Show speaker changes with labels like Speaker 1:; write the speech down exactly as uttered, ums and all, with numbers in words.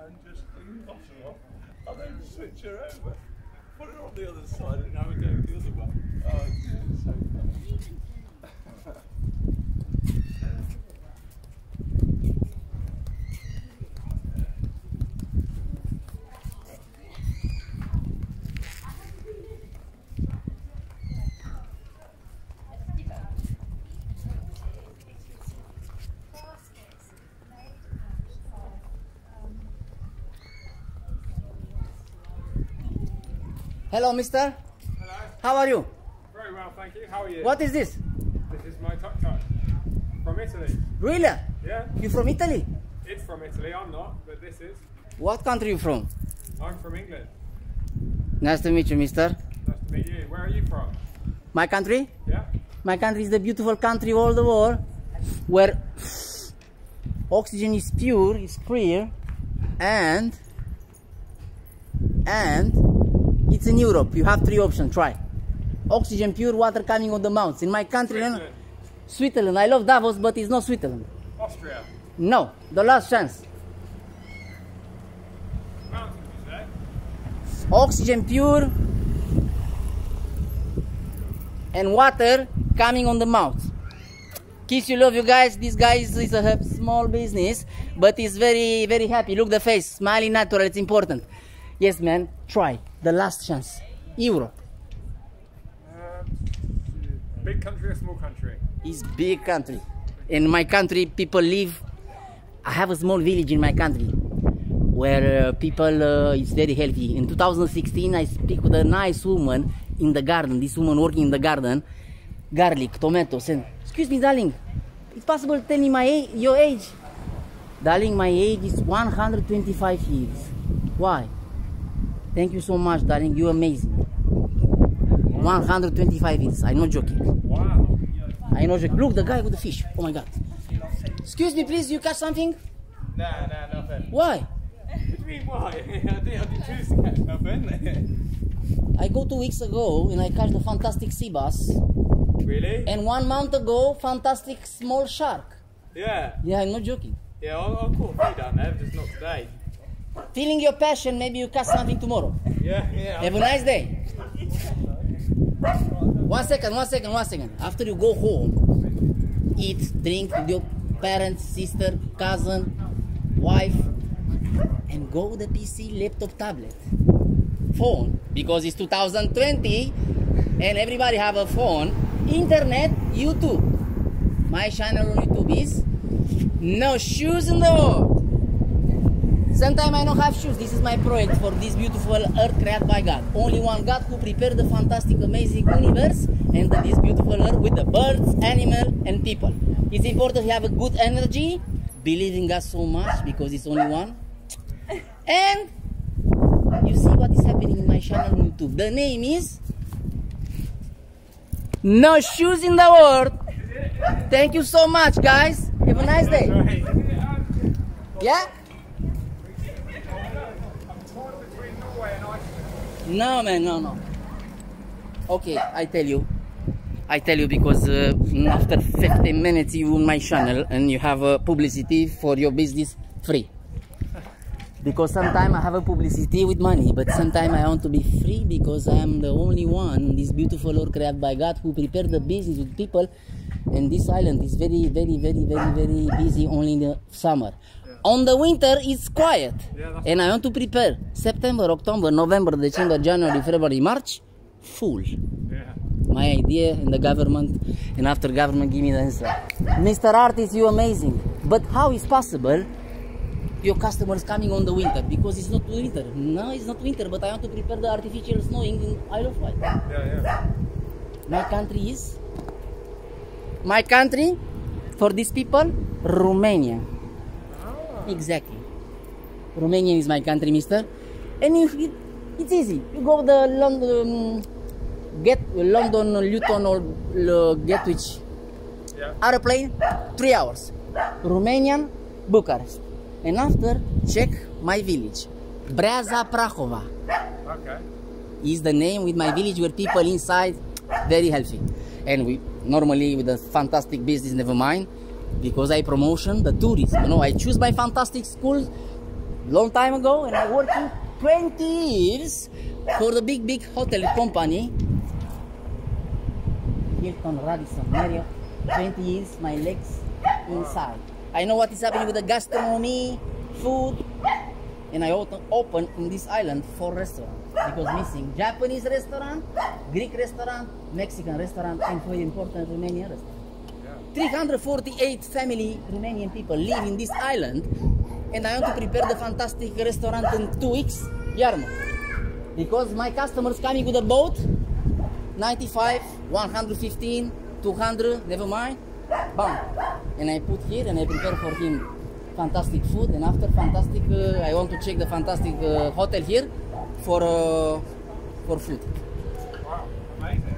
Speaker 1: and just clean the bottom off, and then switch her over. Put her on the other side and now we go the other way. Oh, it's so funny.
Speaker 2: Hello, mister.
Speaker 3: Hello.
Speaker 2: How are you?
Speaker 3: Very well, thank you. How are you?
Speaker 2: What is this?
Speaker 3: This is my tuk-tuk. From Italy.
Speaker 2: Really?
Speaker 3: Yeah.
Speaker 2: You from Italy?
Speaker 3: It's from Italy, I'm not, but this is.
Speaker 2: What country you from?
Speaker 3: I'm from England.
Speaker 2: Nice to meet you, mister.
Speaker 3: Nice to meet you. Where are you from?
Speaker 2: My country?
Speaker 3: Yeah?
Speaker 2: My country is the beautiful country of all the world, where oxygen is pure, is clear, and and it's in Europe. You have three options. Try oxygen, pure water coming on the mountains. In my country,
Speaker 3: Switzerland.
Speaker 2: Switzerland. I love Davos, but it's not Switzerland.
Speaker 3: Austria.
Speaker 2: No, the last chance.
Speaker 3: Mountains, you say?
Speaker 2: Oxygen pure and water coming on the mouth. Kiss you, love you guys. This guy is, is a small business, but he's very, very happy. Look the face, smiling natural, it's important. Yes, man, try. The last chance. Europe.
Speaker 3: Uh, big country or small country?
Speaker 2: It's big country. In my country, people live. I have a small village in my country where uh, people uh, is very healthy. In two thousand sixteen, I speak with a nice woman in the garden. This woman working in the garden, garlic, tomatoes, and excuse me, darling. It's possible to tell me my age, your age, darling. My age is one hundred twenty-five years. Why? Thank you so much, darling. You're amazing. one hundred twenty-five years. I'm not joking.
Speaker 3: Wow.
Speaker 2: I know. Look, the guy with the fish. Oh my God. Excuse me, please. You catch something?
Speaker 3: Nah, nah, nothing.
Speaker 2: Why?
Speaker 3: What do you mean, why? I didn't, I didn't choose to catch nothing.
Speaker 2: I go two weeks ago and I catch the fantastic sea bass.
Speaker 3: Really?
Speaker 2: And one month ago, fantastic small shark.
Speaker 3: Yeah.
Speaker 2: Yeah, I'm not joking.
Speaker 3: Yeah, I'll, I'll caught a few down there, just not today.
Speaker 2: Feeling your passion, maybe you catch something tomorrow.
Speaker 3: Yeah, yeah.
Speaker 2: Have a nice day. One second, one second, one second. After you go home, eat, drink with your parents, sister, cousin, wife, and go with the P C, laptop, tablet, phone, because it's two thousand twenty and everybody have a phone, internet, YouTube. My channel on YouTube is No Shoes in the World. Sometimes I don't have shoes. This is my project for this beautiful earth created by God. Only one God who prepared the fantastic, amazing universe and this beautiful earth with the birds, animals, and people. It's important to have a good energy, believe in God so much because it's only one. And you see what is happening in my channel on YouTube. The name is No Shoes in the World. Thank you so much, guys. Have a nice day. Yeah? No, man, no, no. Okay, I tell you. I tell you because uh, after fifteen minutes you on my channel and you have a publicity for your business free. Because sometimes I have a publicity with money, but sometimes I want to be free because I am the only one, this beautiful earth created by God, who prepared the business with people. And this island is very, very, very, very, very busy only in the summer. Yeah. On the winter, it's quiet. Yeah, and I want to prepare September, October, November, December, January, February, March, full. Yeah. My idea and the government, and after government give me the answer. Mister Artist, you amazing. But how is possible your customers coming on the winter? Because it's not winter. No, it's not winter, but I want to prepare the artificial snowing in Isle of Wight.
Speaker 3: Yeah, yeah.
Speaker 2: My country is, my country, for these people, Romania. Oh. Exactly. Romania is my country, mister. And if it, it's easy. You go the London, get London, Luton or uh, Gatwick yeah. airplane, three hours. Romanian, Bucharest. And after, check my village, Breaza Prahova.
Speaker 3: Okay.
Speaker 2: Is the name with my village where people inside very healthy. And we normally with a fantastic business, never mind, because I promotion the tourism. You know, I choose my fantastic schools long time ago, and I working twenty years for the big, big hotel company. Hilton, Radisson, Marriott. twenty years, my legs inside. I know what is happening with the gastronomy, food, and I open, open in this island four restaurants because missing Japanese restaurant, Greek restaurant, Mexican restaurant, and very important Romanian restaurant. three hundred forty-eight family Romanian people live in this island, and I want to prepare the fantastic restaurant in two weeks, Yarmo. Because my customers coming with a boat, ninety-five, one hundred fifteen, two hundred, never mind, bam. And I put here and I prepare for him fantastic food, and after fantastic, uh, I want to check the fantastic uh, hotel here for, uh, for food.
Speaker 3: Wow, amazing.